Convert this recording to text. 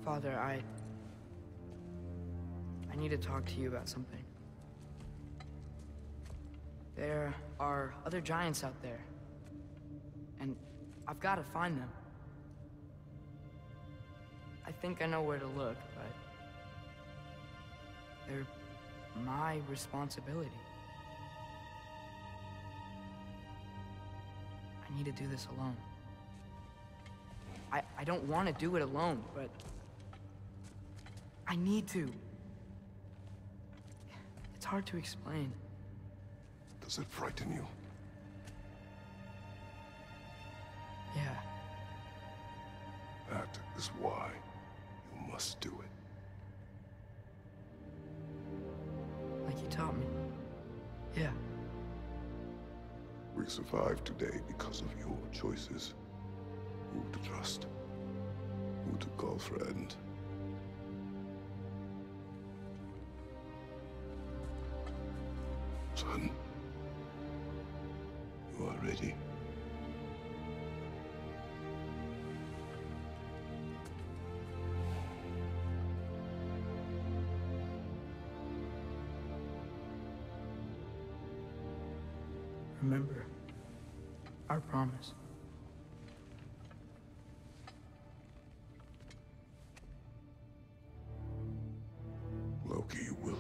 Father, I need to talk to you about something. There are other giants out there, and I've got to find them. I think I know where to look, but they're my responsibility. I need to do this alone. I don't want to do it alone, but I need to. It's hard to explain. Does it frighten you? Yeah. That is why you must do it. Like you taught me. Yeah. We survived today because of your choices. Who to trust, who to call friend. Son, you are ready. Remember our promise. Loki will